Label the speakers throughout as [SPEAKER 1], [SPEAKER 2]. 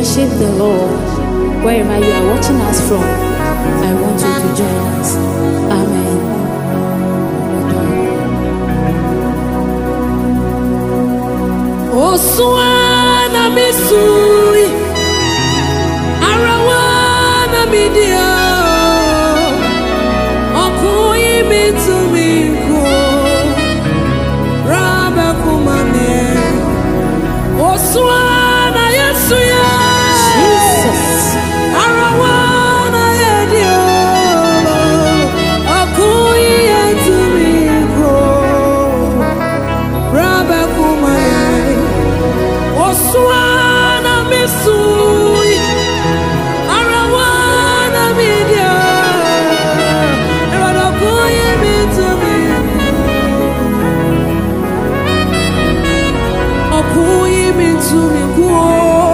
[SPEAKER 1] worship the Lord. Wherever you are watching us from, I want you to join us. Amen.
[SPEAKER 2] Oswana misui arawana midia okui mitumiko raba kumane Oswana Yesu ya Jesus arawana yedio okui mitumiko raba kumane Oswana misui arawana midia erado kuye mitumi okuye mitumi kuo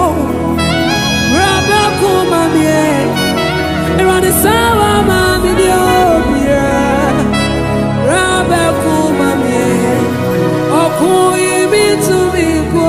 [SPEAKER 2] raba kumamie erado sawa mamidio bia raba kumamie okuye mitumi kuo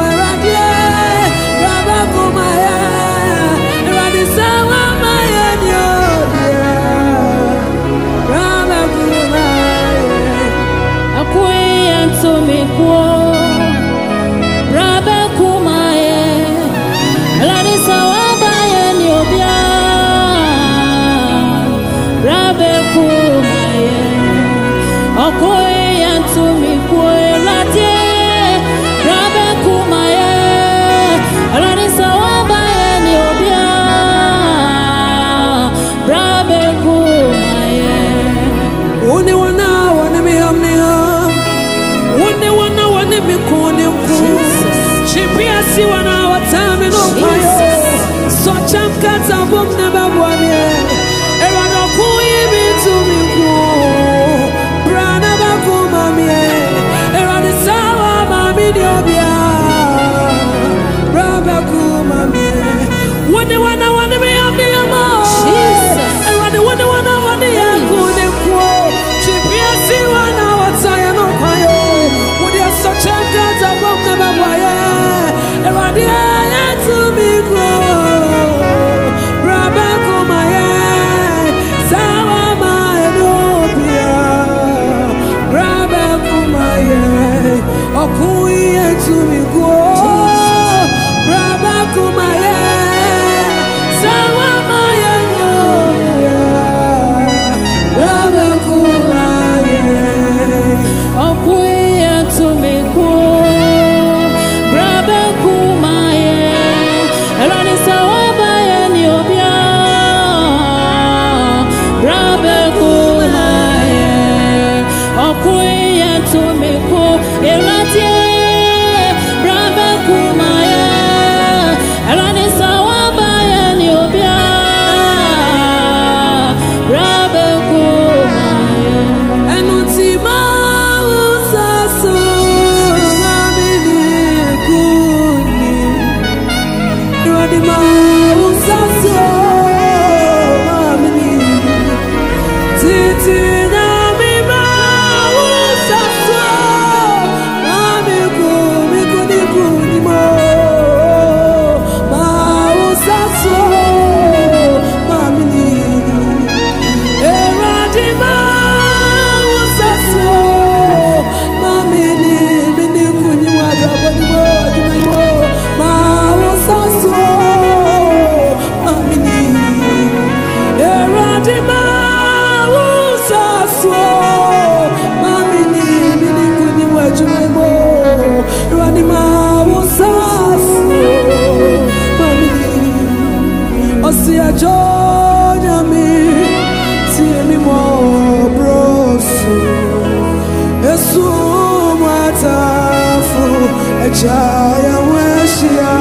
[SPEAKER 2] Jaya Weshia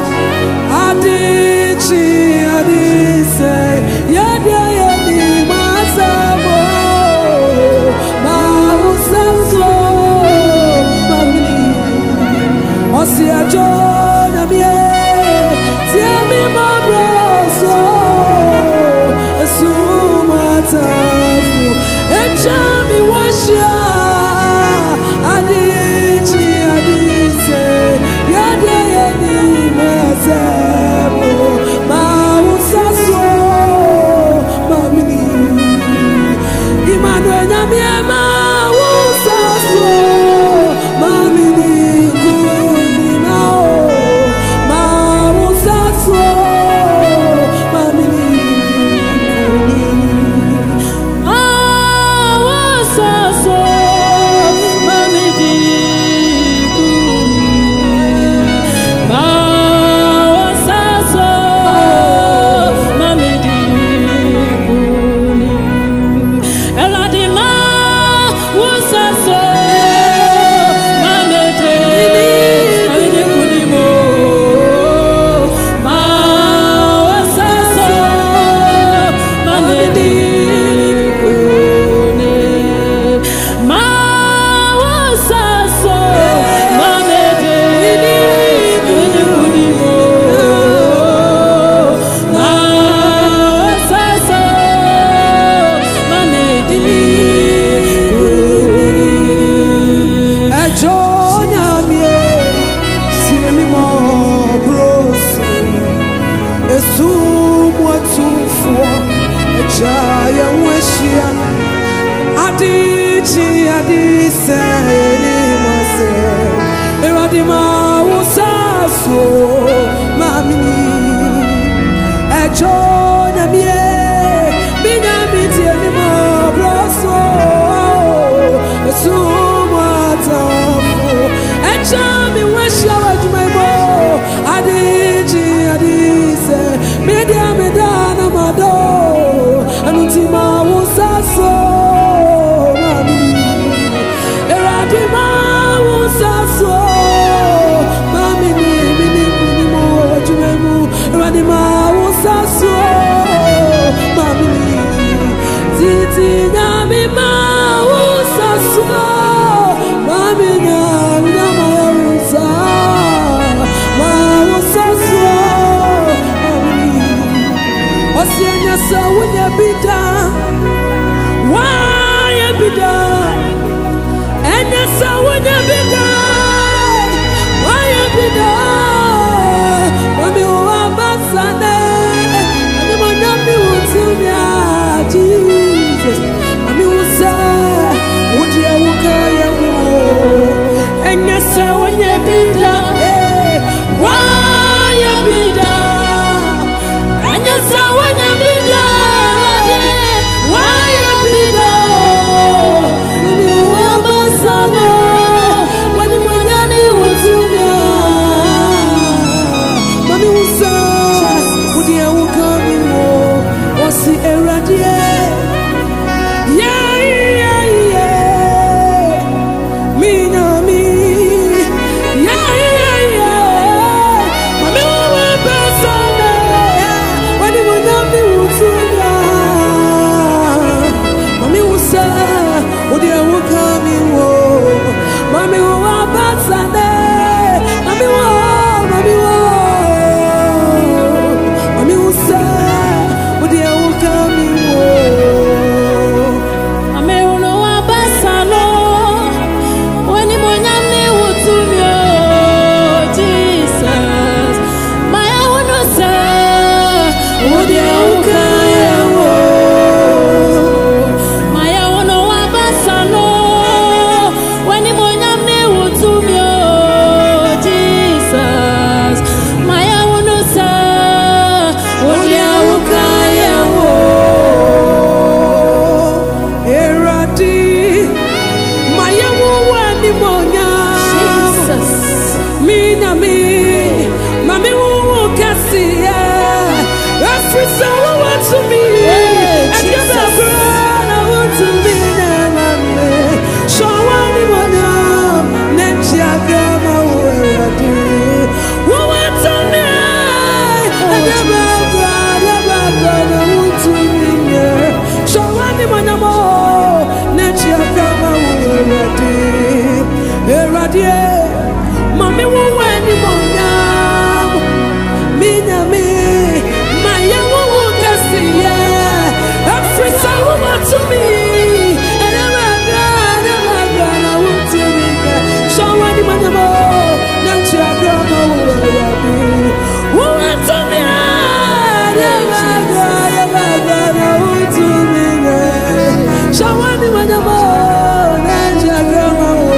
[SPEAKER 2] Adichi Adise Yadia Yadi Masabo Mausanso Mamini Osia Jona Mie Tiami Mabroso Esumatafu Echami Weshia Adichi Adise Shaya Washia Adichi Adise Mase Eradima Usaso Mami Echona Mie Minamiti Animo Broso Sumatafu Echami Washia Wajumebo Adichi Adise Media Medana Mado Anutima Usaso Mami Eradima Usaso Mami Minimo Jumemu Eradima Usaso Mami Titi Nyami Ma Usaso Mami Nyama Usa Ma Usaso Mami Osianya Sawunya Bida Why Bida Enya Sawunya Bida Why Bida Mami Uwabasane Mami Monyami Utumia Jesus Mami Usa Udia Ukaya Enya Sawunya Bida Why Bida Enya Sawunya Bida Why Bida Mami Uwabasane Mami Monyami Utumia Mami Usa Udia Ukaya Osi Eradie Mami wani monyam Minyami Maya wuwu kasiye Afrisa wuwa to me Enemagra na wutu mika Shawani manyamo Nanchi agrama wuwa Wuwa to me Enemagra na wutu mika Shawani manyamo Nanchi agrama wuwa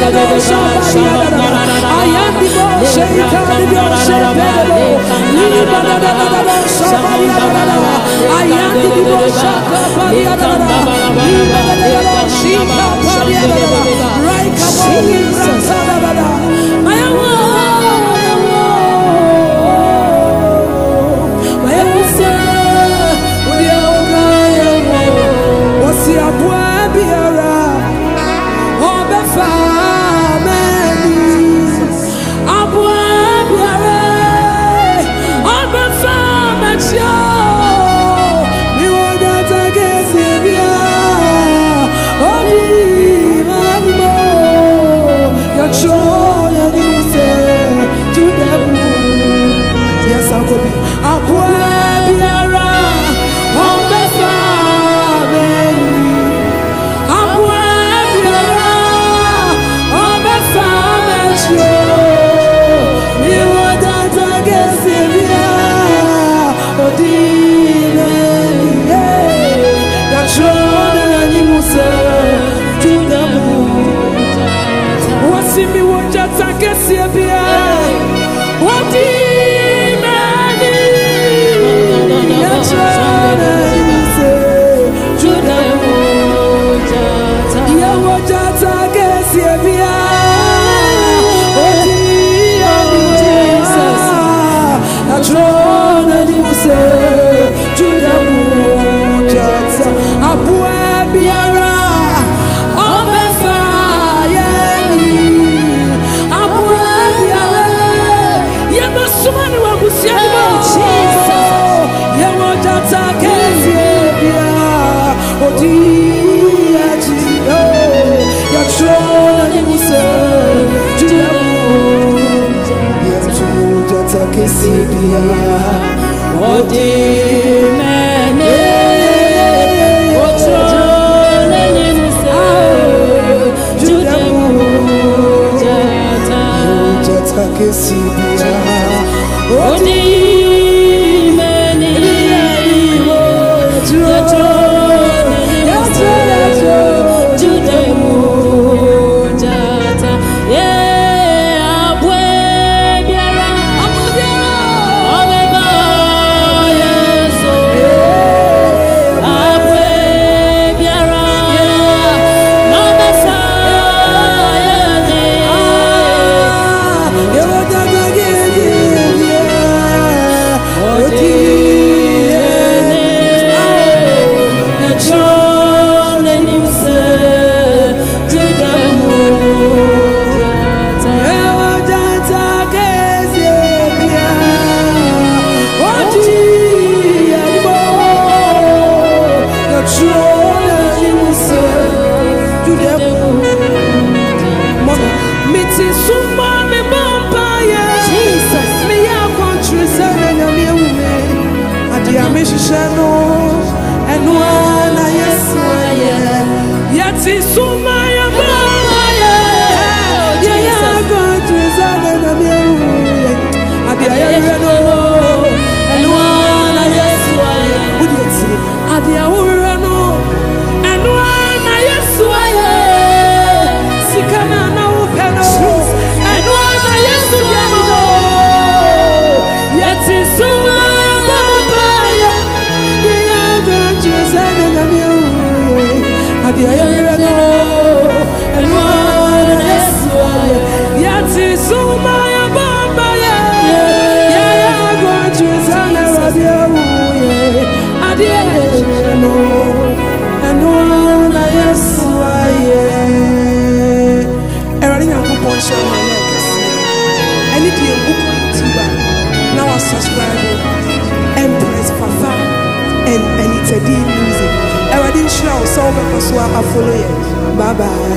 [SPEAKER 2] Bye bye.